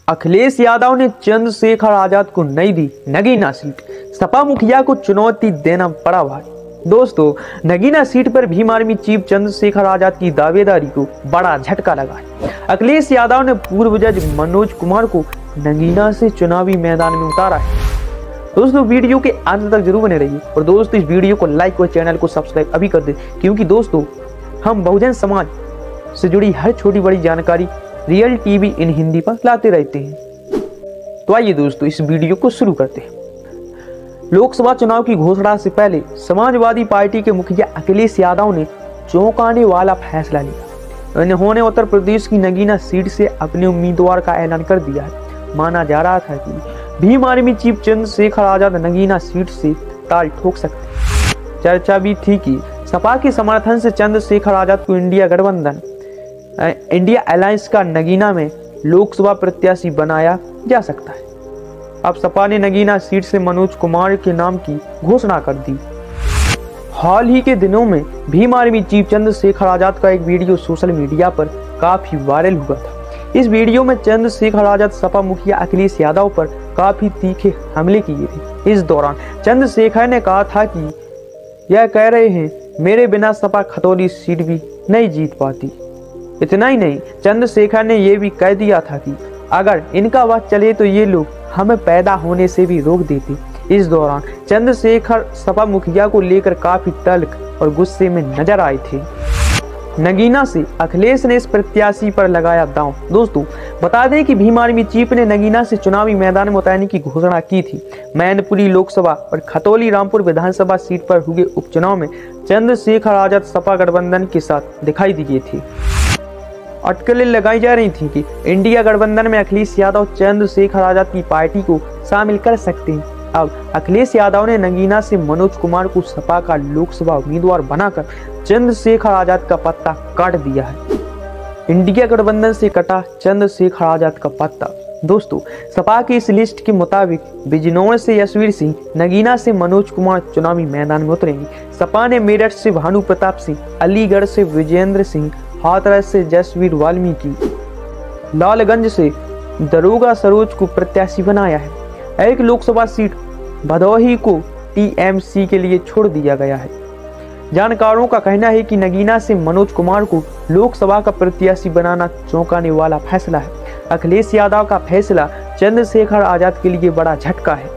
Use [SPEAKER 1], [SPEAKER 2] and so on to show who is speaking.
[SPEAKER 1] अखिलेश यादव ने चंद्रशेखर आजाद को नहीं दी नगीना सीट, सपा मुखिया को चुनौती देना पड़ा भारी। दोस्तों, नगीना सीट पर भीम आर्मी चीफ चंद्रशेखर आजाद की दावेदारी को बड़ा झटका लगा है। अखिलेश यादव ने पूर्व जज मनोज कुमार को नगीना से चुनावी मैदान में उतारा है। दोस्तों, वीडियो के अंत तक जरूर बने रहिए और दोस्तों इस वीडियो को लाइक और चैनल को सब्सक्राइब अभी कर दे, क्योंकि दोस्तों हम बहुजन समाज से जुड़ी हर छोटी बड़ी जानकारी रियल टीवी इन हिंदी पर लाते रहते हैं। तो आइए दोस्तों इस वीडियो को शुरू करते हैं। लोकसभा चुनाव की घोषणा से पहले समाजवादी पार्टी के मुखिया अखिलेश यादव ने चौंकाने वाला फैसला लिया। उन्होंने उत्तर प्रदेश की नगीना सीट से अपने उम्मीदवार का ऐलान कर दिया है। माना जा रहा था कि Bhim army chief Chandrashekhar Azad Nagina seat से ताल ठोक सकते। चर्चा भी थी कि सपा के समर्थन से चंद्रशेखर आजाद को इंडिया अलायंस का नगीना में लोकसभा प्रत्याशी बनाया जा सकता है। अब सपा ने नगीना सीट से मनोज कुमार के नाम की घोषणा कर दी। हाल ही के दिनों में भीम आर्मी चीफ चंद्रशेखर आजाद का एक वीडियो सोशल मीडिया पर काफी वायरल हुआ था। इस वीडियो में चंद्रशेखर आजाद सपा मुखिया अखिलेश यादव पर काफी तीखे हमले किए थे। इस दौरान चंद्रशेखर ने कहा था कि यह कह रहे हैं मेरे बिना सपा खतौली सीट भी नहीं जीत पाती। इतना ही नहीं, चंद्रशेखर ने यह भी कह दिया था कि अगर इनका वक्त चले तो ये लोग हमें पैदा होने से भी रोक देते। इस दौरान चंद्रशेखर सपा मुखिया को लेकर काफी तल्ख और गुस्से में नजर आए थे। नगीना से अखिलेश ने इस प्रत्याशी पर लगाया दांव। दोस्तों, बता दें कि भीम आर्मी चीफ ने नगीना से चुनावी मैदान में उतारने की घोषणा की थी। मैनपुरी लोकसभा और खतौली रामपुर विधानसभा सीट पर हुए उपचुनाव में चंद्रशेखर आजाद सपा गठबंधन के साथ दिखाई दिए थे। अटकलें लगाई जा रही थी कि इंडिया गठबंधन में अखिलेश यादव चंद्रशेखर आजाद की पार्टी को शामिल कर सकते हैं। अब अखिलेश यादव ने नगीना से मनोज कुमार को सपा का लोकसभा उम्मीदवार बनाकर चंद्रशेखर आजाद का पत्ता काट दिया है। इंडिया गठबंधन से कटा चंद्रशेखर आजाद का पत्ता। दोस्तों, सपा की इस लिस्ट के मुताबिक बिजनौर से यशवीर सिंह, नगीना से मनोज कुमार चुनावी मैदान में उतरेंगे। सपा ने मेरठ से भानु प्रताप सिंह, अलीगढ़ से विजेंद्र सिंह, हाथरस से जसवीर वाल्मीकि, लालगंज से दरोगा सरोज को प्रत्याशी बनाया है। एक लोकसभा सीट भदोही को टीएमसी के लिए छोड़ दिया गया है। जानकारों का कहना है कि नगीना से मनोज कुमार को लोकसभा का प्रत्याशी बनाना चौंकाने वाला फैसला है। अखिलेश यादव का फैसला चंद्रशेखर आजाद के लिए बड़ा झटका है।